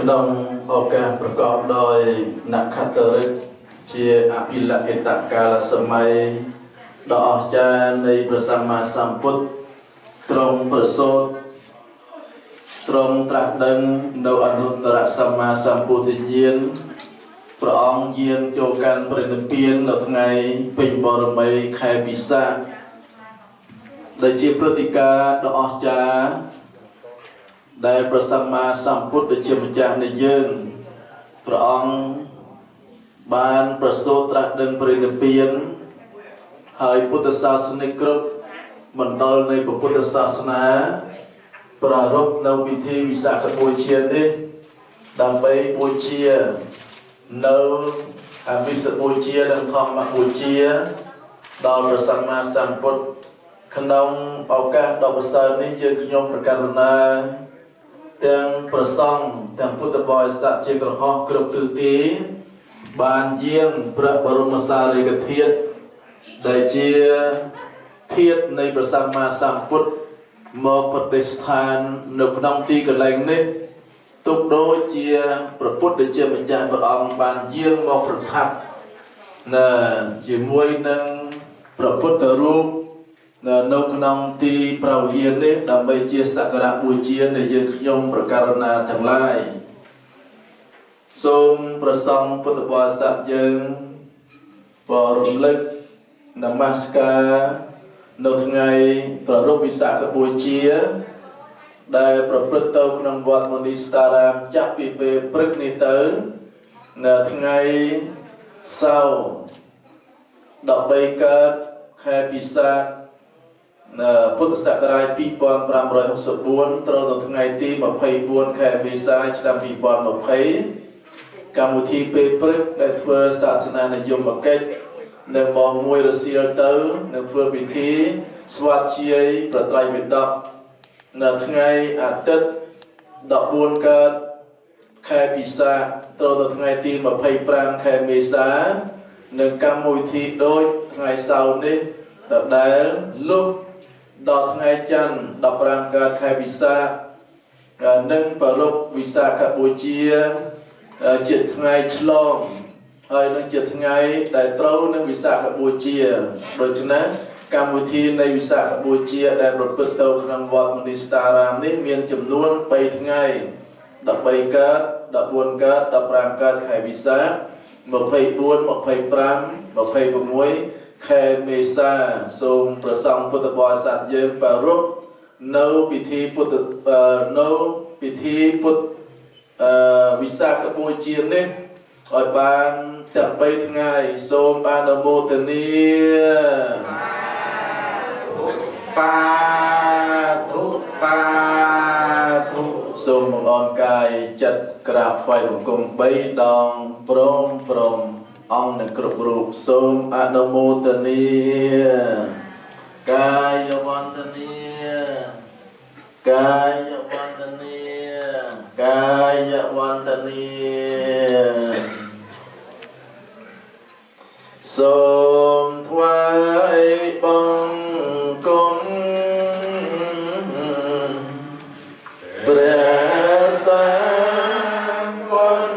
ក្នុងឱកាសប្រកបដោយនក្ខត្តរិទ្ធជាអភិលក្ខតកាលសម័យដ៏អស្ចារ្យនៃព្រះសម្មាសម្ពុទ្ធទ្រង់ប្រសូតទ្រង់ត្រាស់ដឹងនៅអនុត្តរសម្មាសម្ពុទ្ធញ្ញាណព្រះអង្គយាងចូលកាន់ព្រះនិព្វាននៅថ្ងៃពេញបរមីខែពិសាខដែលជាព្រឹត្តិការណ៍ដ៏អស្ចារ្យដែលព្រះសម្មាសម្ពុទ្ធជាម្ចាស់នៃយើងព្រះអង្គបានប្រសូតត្រាស់ដឹងព្រះនិព្វានហើយពុទ្ធសាសនិកគ្រប់មណ្ឌលនៃពុទ្ធសាសនាប្រារព្ធនៅពិធីវិសាខបូជានេះដើម្បីបូជានៅអភិសបូជានិងធម្មបូជាដល់ព្រះសម្មាសម្ពុទ្ធក្នុងឱកាសដ៏ប្រសើរនេះយើងខ្ញុំប្រកាសណាទាំងប្រសង់ទាំងពុទ្ធបរិស័ទជាក្រហមគ្រប់ទិសទីបានយាងព្រះបរមសារីរិកធាតុដែលជាធាតុនៃព្រះសម្មាសម្ពុទ្ធមកប្រតិស្ថាននៅក្នុងទីកន្លែងនេះទុកដូចជាព្រះពុទ្ធជាម្ចាស់ព្រះអង្គបានយាងមកប្រថាប់ជាមួយនឹងព្រះពុទ្ធរូបនៅក្នុងទីប្រវៀននេះដើម្បីជាសក្ការៈបូជានៃយើងខ្ញុំប្រកាសណាទាំងឡាយសូមប្រសង់ពុទ្ធបរិស័ទយើងបរំលឹកនមស្ការនៅថ្ងៃប្រារព្ធវិសាខបូជាដែលប្រព្រឹត្តទៅក្នុងវត្តមុនីស្តារាមចាប់ពីពេលព្រឹកនេះទៅនៅថ្ងៃសៅរ៍13កើតខែពិសាខពុទ្ធសករាជ2564ត្រូវនៅថ្ងៃទី24ខែមេសាឆ្នាំ2020កម្មវិធីពេលព្រឹកដែលធ្វើសាសនានិយមកិច្ចនៅម៉ោង1រសៀលទៅនឹងធ្វើពិធីស្វាធ្យាយប្រត្រៃវិដកនៅថ្ងៃអាទិត្យ14កើតខែពិសាខត្រូវនៅថ្ងៃទី25ខែមេសានិងកម្មវិធីដូចថ្ងៃសៅរ៍នេះដដែលលុះដល់ថ្ងៃច័ន្ទ15កើតខែពិសាខនិងប្រារព្ធវិសាខបូជាជាថ្ងៃឆ្លងហើយនឹងជាថ្ងៃដែលត្រូវនឹងវិសាខបូជាដូច្នេះកម្មវិធីនៃវិសាខបូជាដែលប្រព្រឹត្តទៅក្នុងវត្តមុនីស្តារាមនេះមានចំនួន3ថ្ងៃ13កើត14កើត15កើតខែវិសាខ24 25 26ខែមេសាសូមប្រសង់ពុទ្ធបរិស័ទយើងប្រារព្ធនៅពិធីពុទ្ធវិសាខបូជានេះឲ្យបានទាំង3ថ្ងៃសូមអនុមោទនាសាធុសាធុសូមបង្អនកាយចិត្តក្រាបថ្វាយបង្គំ3ដងព្រមអង្គនឹងគ្រប់រូបសូមអនុមោទនាកាយវន្តនាកាយវន្តនាកាយវន្តនាសូមថ្វាយបង្គំព្រះសម្ពុទ្ធ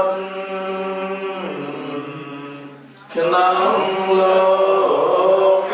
ក្នុងលោក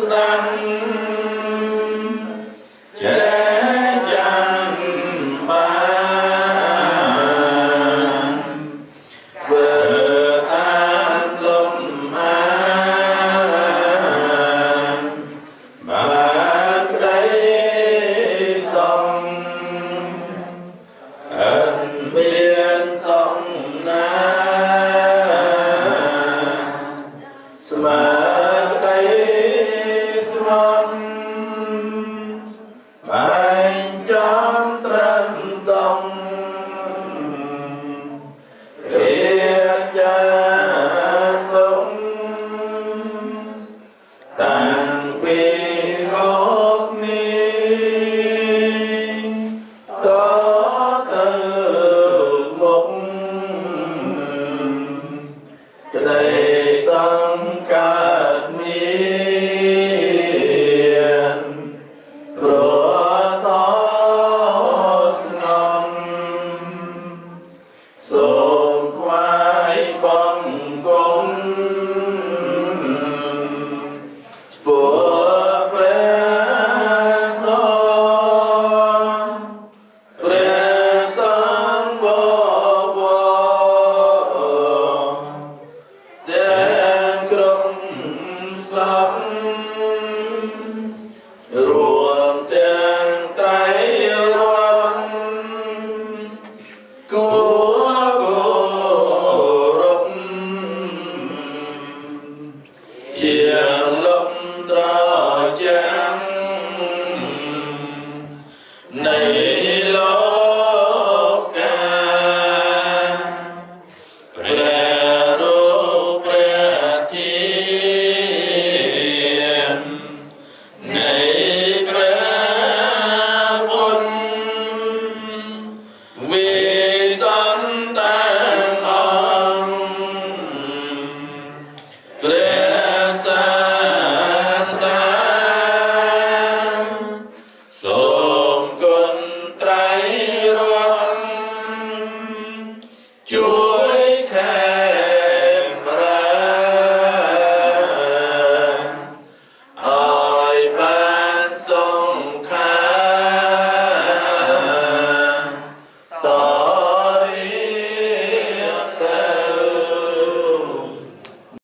Chia lộng tra